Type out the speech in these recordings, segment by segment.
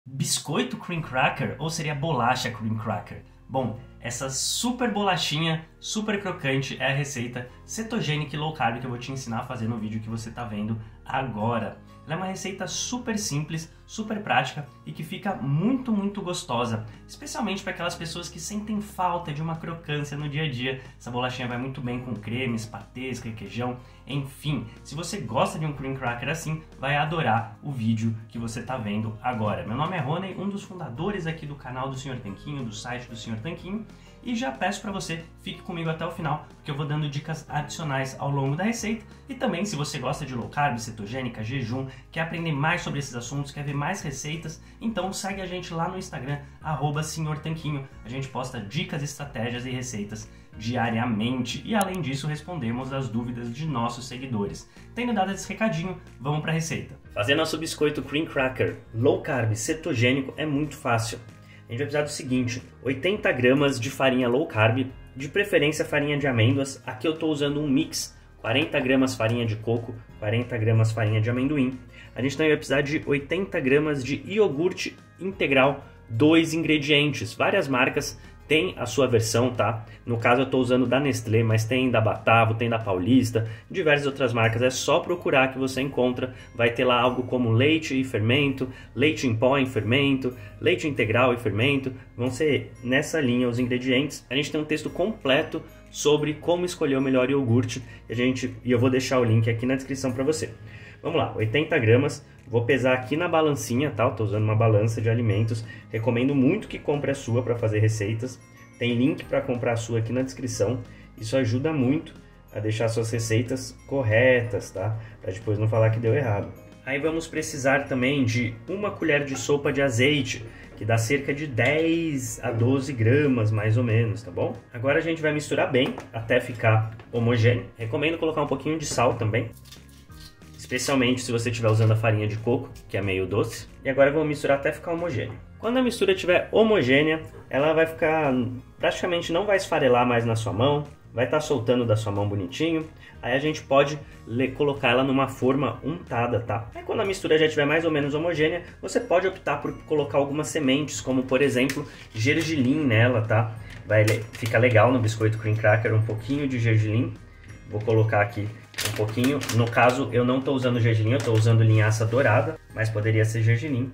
Biscoito cream cracker ou seria bolacha cream cracker? Bom, essa super bolachinha, super crocante é a receita cetogênica e low carb que eu vou te ensinar a fazer no vídeo que você está vendo agora. Ela é uma receita super simples, super prática e que fica muito gostosa, especialmente para aquelas pessoas que sentem falta de uma crocância no dia a dia. Essa bolachinha vai muito bem com cremes, patês, requeijão, enfim. Se você gosta de um cream cracker assim, vai adorar o vídeo que você está vendo agora. Meu nome é Rony, um dos fundadores aqui do canal do Sr. Tanquinho, do site do Sr. Tanquinho, e já peço para você, fique comigo até o final, porque eu vou dando dicas adicionais ao longo da receita. E também, se você gosta de low carb, cetogênica, jejum, quer aprender mais sobre esses assuntos, quer ver mais receitas, então segue a gente lá no Instagram, @SrTanquinho. A gente posta dicas, estratégias e receitas diariamente. E além disso, respondemos as dúvidas de nossos seguidores. Tendo dado esse recadinho, vamos para a receita. Fazer nosso biscoito cream cracker low carb cetogênico é muito fácil. A gente vai precisar do seguinte: 80 gramas de farinha low carb, de preferência farinha de amêndoas. Aqui eu estou usando um mix, 40 gramas farinha de coco, 40 gramas farinha de amendoim. A gente também vai precisar de 80 gramas de iogurte integral, 2 ingredientes. Várias marcas têm a sua versão, tá? No caso eu estou usando da Nestlé, mas tem da Batavo, tem da Paulista, diversas outras marcas. É só procurar que você encontra. Vai ter lá algo como leite e fermento, leite em pó em fermento, leite integral e fermento. Vão ser nessa linha os ingredientes. A gente tem um texto completo sobre como escolher o melhor iogurte e eu vou deixar o link aqui na descrição para você. Vamos lá, 80 gramas, vou pesar aqui na balancinha, tá? Estou usando uma balança de alimentos, recomendo muito que compre a sua para fazer receitas. Tem link para comprar a sua aqui na descrição, isso ajuda muito a deixar suas receitas corretas, tá? Para depois não falar que deu errado. Aí vamos precisar também de 1 colher de sopa de azeite, que dá cerca de 10 a 12 gramas mais ou menos, tá bom? Agora a gente vai misturar bem até ficar homogêneo. Recomendo colocar um pouquinho de sal também, especialmente se você estiver usando a farinha de coco, que é meio doce. E agora vamos misturar até ficar homogêneo. Quando a mistura estiver homogênea, ela vai ficar, praticamente não vai esfarelar mais na sua mão, vai estar soltando da sua mão bonitinho. Aí a gente pode colocar ela numa forma untada, tá? Aí quando a mistura já estiver mais ou menos homogênea, você pode optar por colocar algumas sementes, como por exemplo, gergelim nela, tá? Fica legal no biscoito cream cracker um pouquinho de gergelim. Vou colocar aqui um pouquinho. No caso, eu não estou usando gergelim, eu estou usando linhaça dourada, mas poderia ser gergelim,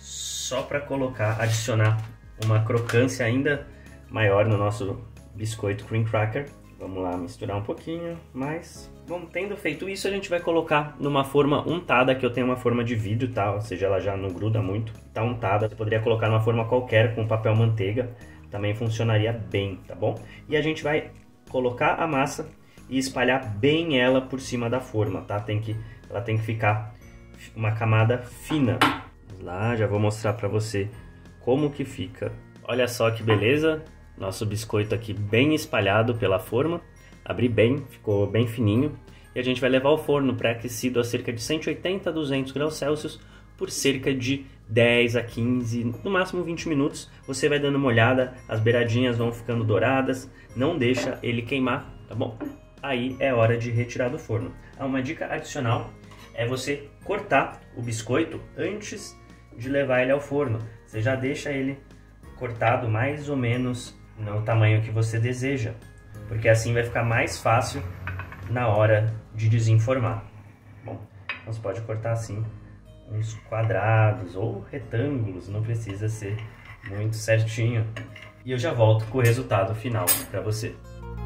só para adicionar uma crocância ainda maior no nosso biscoito cream cracker. Vamos lá misturar um pouquinho mais. Bom, tendo feito isso, a gente vai colocar numa forma untada, que eu tenho uma forma de vidro, tá? Ou seja, ela já não gruda muito, tá untada. Você poderia colocar numa forma qualquer com papel manteiga, também funcionaria bem, tá bom? E a gente vai colocar a massa e espalhar bem ela por cima da forma, tá? Ela tem que ficar uma camada fina. Vamos lá, já vou mostrar para você como que fica. Olha só que beleza, nosso biscoito aqui bem espalhado pela forma. Abri bem, ficou bem fininho. E a gente vai levar ao forno pré-aquecido a cerca de 180 a 200 graus Celsius por cerca de 10 a 15, no máximo 20 minutos. Você vai dando uma olhada, as beiradinhas vão ficando douradas, não deixa ele queimar, tá bom? Aí é hora de retirar do forno. Uma dica adicional é você cortar o biscoito antes de levar ele ao forno. Você já deixa ele cortado mais ou menos no tamanho que você deseja, porque assim vai ficar mais fácil na hora de desenformar. Bom, então você pode cortar assim uns quadrados ou retângulos, não precisa ser muito certinho. E eu já volto com o resultado final para você.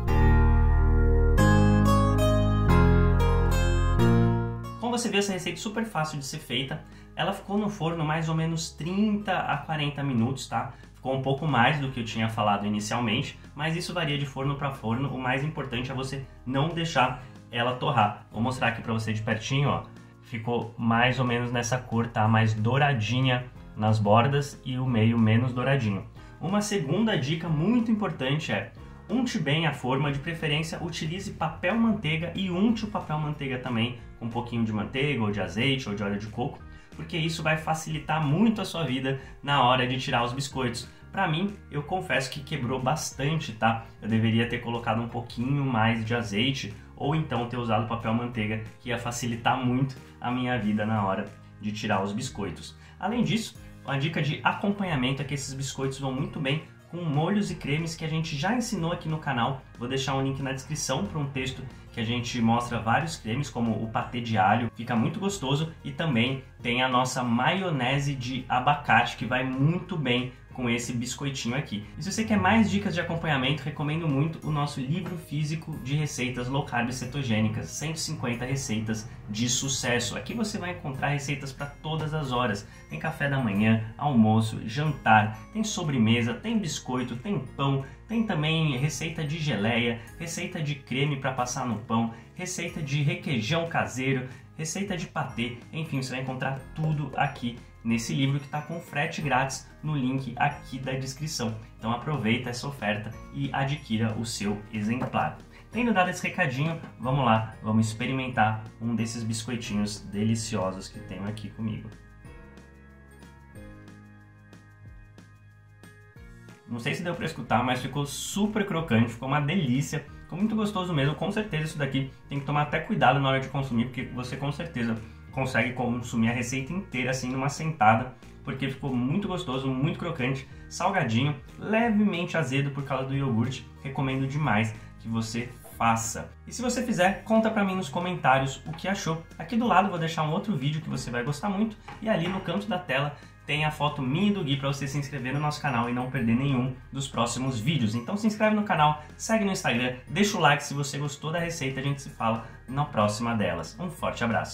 Como você viu, essa receita é super fácil de ser feita. Ela ficou no forno mais ou menos 30 a 40 minutos, tá? Ficou um pouco mais do que eu tinha falado inicialmente, mas isso varia de forno para forno. O mais importante é você não deixar ela torrar. Vou mostrar aqui para você de pertinho, ó. Ficou mais ou menos nessa cor, tá? Mais douradinha nas bordas e o meio menos douradinho. Uma segunda dica muito importante é: unte bem a forma, de preferência utilize papel manteiga e unte o papel manteiga também com um pouquinho de manteiga ou de azeite ou de óleo de coco, porque isso vai facilitar muito a sua vida na hora de tirar os biscoitos. Para mim, eu confesso que quebrou bastante, tá? Eu deveria ter colocado um pouquinho mais de azeite ou então ter usado papel manteiga, que ia facilitar muito a minha vida na hora de tirar os biscoitos. Além disso, A dica de acompanhamento é que esses biscoitos vão muito bem com molhos e cremes que a gente já ensinou aqui no canal. Vou deixar um link na descrição para um texto que a gente mostra vários cremes, como o patê de alho, fica muito gostoso, e também tem a nossa maionese de abacate, que vai muito bem com esse biscoitinho aqui. E se você quer mais dicas de acompanhamento, recomendo muito o nosso livro físico de receitas low carb cetogênicas, 150 receitas de sucesso. Aqui você vai encontrar receitas para todas as horas. Tem café da manhã, almoço, jantar, tem sobremesa, tem biscoito, tem pão, tem também receita de geleia, receita de creme para passar no pão, receita de requeijão caseiro, receita de patê, enfim, você vai encontrar tudo aqui nesse livro que está com frete grátis no link aqui da descrição. Então aproveita essa oferta e adquira o seu exemplar. Tendo dado esse recadinho, vamos lá, vamos experimentar um desses biscoitinhos deliciosos que tenho aqui comigo. Não sei se deu para escutar, mas ficou super crocante, ficou uma delícia, ficou muito gostoso mesmo. Com certeza isso daqui tem que tomar até cuidado na hora de consumir, porque você com certeza consegue consumir a receita inteira assim numa sentada, porque ficou muito gostoso, muito crocante, salgadinho, levemente azedo por causa do iogurte. Recomendo demais que você faça. E se você fizer, conta pra mim nos comentários o que achou. Aqui do lado vou deixar um outro vídeo que você vai gostar muito, e ali no canto da tela tem a foto minha e do Gui para você se inscrever no nosso canal e não perder nenhum dos próximos vídeos. Então se inscreve no canal, segue no Instagram, deixa o like se você gostou da receita, a gente se fala na próxima delas. Um forte abraço!